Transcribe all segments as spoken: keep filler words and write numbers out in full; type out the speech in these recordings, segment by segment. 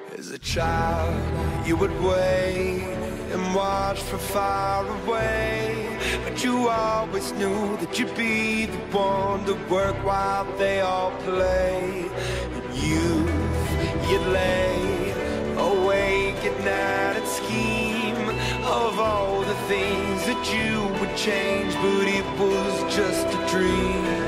As a child, you would wait and watch from far away, but you always knew that you'd be the one to work while they all play. And youth, you'd lay awake at night and scheme of all the things that you would change, but it was just a dream.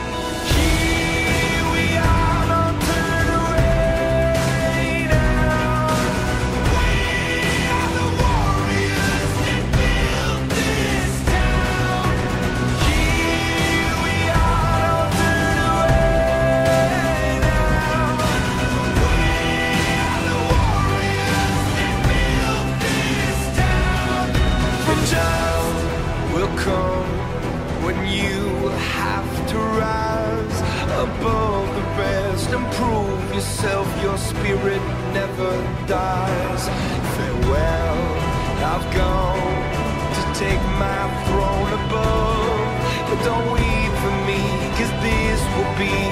Above the rest and prove yourself, your spirit never dies. Farewell, I've gone to take my throne above, but don't weep for me, 'cause this will be